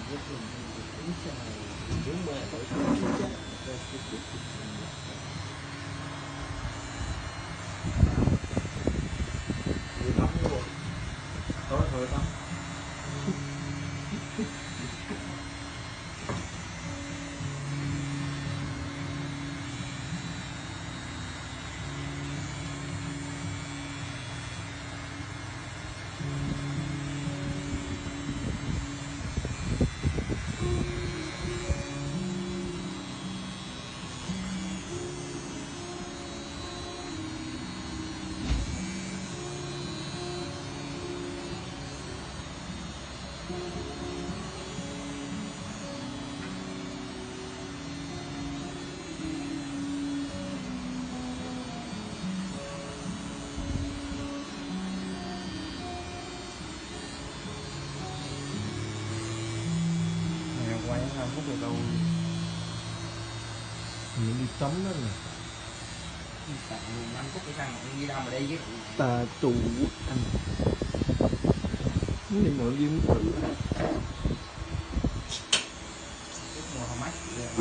Thôi tắm. Quay 5 phút rồi đâu mình đi tắm đó nè. 5 phút cái thằng đi đâu mà đây với Ta tù anh nhưng mà viên tự mùa hồng mát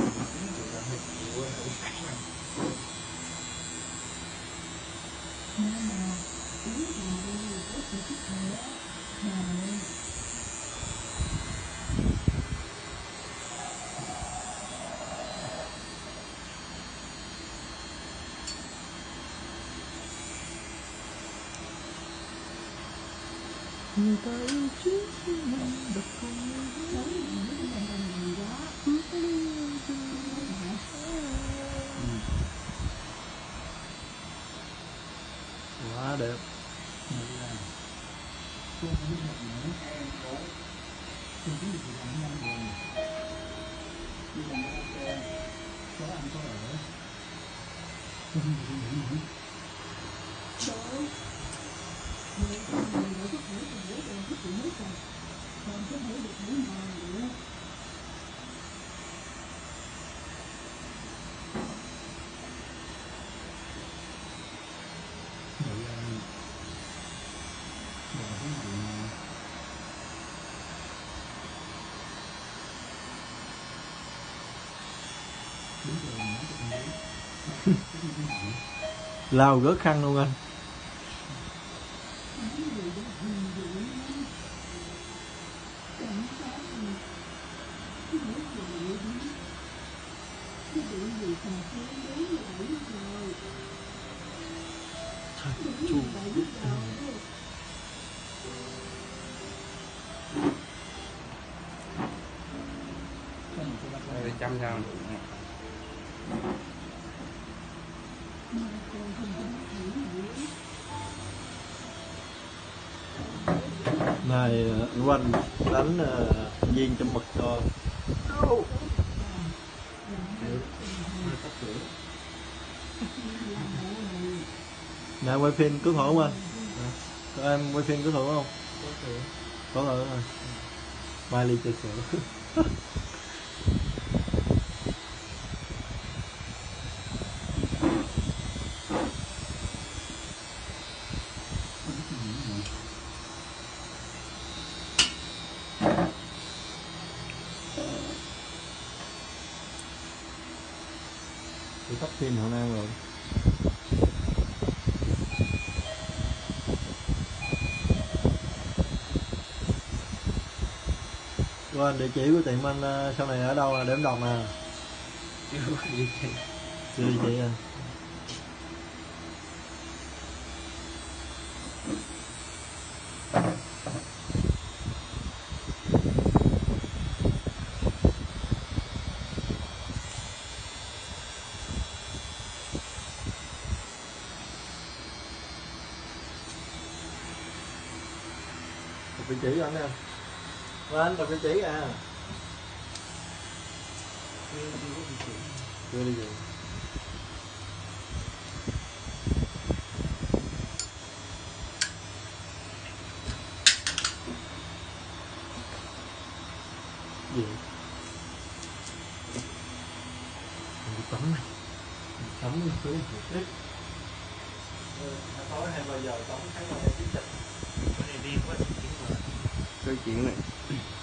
người ta yêu trước mình được không quá đẹp. Lao gớt khăn luôn anh. chăm sao này quanh đánh viên trong mực cho nè. Quay phim cứu thủ không anh? Tụi em quay phim cứu thủ không? Có rồi rồi. Mai ly trà sữa. Thì tắt phim Hậu Nam rồi. Quên địa chỉ của tiệm anh sau này ở đâu để em đọc nè. chưa có địa chỉ. Chưa địa chỉ à? Đọc địa chỉ anh nè. Anh đọc địa chỉ à? Chưa đi gì. Gì? Mình đi tắm này. Tắm đi xuống một ít. Tối 23 giờ tắm thấy là em tiếp tục. Cái này đi quá chuyện mà. Cái chuyện này.